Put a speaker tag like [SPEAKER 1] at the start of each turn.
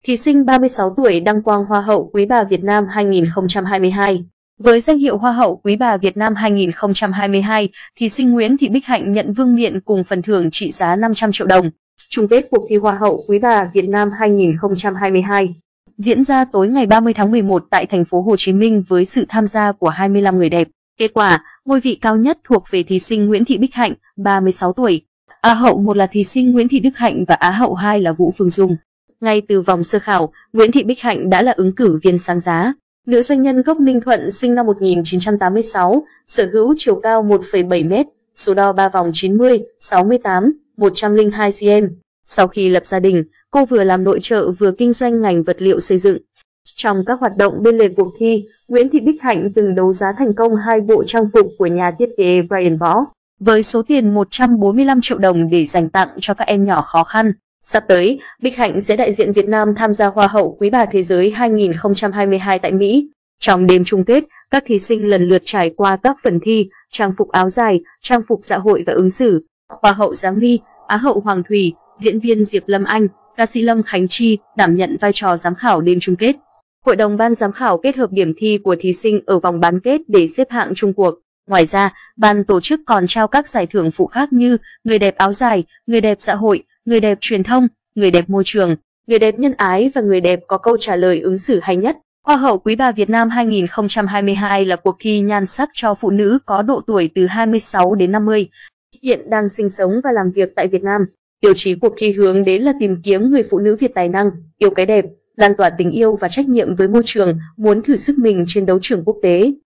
[SPEAKER 1] thí sinh 36 tuổi đăng quang Hoa hậu Quý bà Việt Nam 2022. Với danh hiệu Hoa hậu Quý bà Việt Nam 2022, thí sinh Nguyễn Thị Bích Hạnh nhận vương miện cùng phần thưởng trị giá 500 triệu đồng. Chung kết cuộc thi Hoa hậu Quý bà Việt Nam 2022 diễn ra tối ngày 30 tháng 11 tại thành phố Hồ Chí Minh với sự tham gia của 25 người đẹp. Kết quả, ngôi vị cao nhất thuộc về thí sinh Nguyễn Thị Bích Hạnh, 36 tuổi. Á hậu 1 là thí sinh Nguyễn Thị Đức Hạnh và Á hậu 2 là Vũ Phương Dung. Ngay từ vòng sơ khảo, Nguyễn Thị Bích Hạnh đã là ứng cử viên sáng giá. Nữ doanh nhân gốc Ninh Thuận sinh năm 1986, sở hữu chiều cao 1,7 m, số đo 3 vòng 90, 68, 102 cm. Sau khi lập gia đình, cô vừa làm nội trợ vừa kinh doanh ngành vật liệu xây dựng. Trong các hoạt động bên lề cuộc thi, Nguyễn Thị Bích Hạnh từng đấu giá thành công 2 bộ trang phục của nhà thiết kế Brian Bỏ với số tiền 145 triệu đồng để dành tặng cho các em nhỏ khó khăn. Sắp tới, Bích Hạnh sẽ đại diện Việt Nam tham gia Hoa hậu Quý bà Thế giới 2022 tại Mỹ. Trong đêm chung kết, các thí sinh lần lượt trải qua các phần thi, trang phục áo dài, trang phục dạ hội và ứng xử. Hoa hậu Giáng My, Á hậu Hoàng Thủy, diễn viên Diệp Lâm Anh, ca sĩ Lâm Khánh Chi đảm nhận vai trò giám khảo đêm chung kết. Hội đồng ban giám khảo kết hợp điểm thi của thí sinh ở vòng bán kết để xếp hạng chung cuộc. Ngoài ra, ban tổ chức còn trao các giải thưởng phụ khác như người đẹp áo dài, người đẹp dạ hội, người đẹp truyền thông, người đẹp môi trường, người đẹp nhân ái và người đẹp có câu trả lời ứng xử hay nhất. Hoa hậu Quý bà Việt Nam 2022 là cuộc thi nhan sắc cho phụ nữ có độ tuổi từ 26 đến 50, hiện đang sinh sống và làm việc tại Việt Nam. Tiêu chí cuộc thi hướng đến là tìm kiếm người phụ nữ Việt tài năng, yêu cái đẹp, lan tỏa tình yêu và trách nhiệm với môi trường, muốn thử sức mình trên đấu trường quốc tế.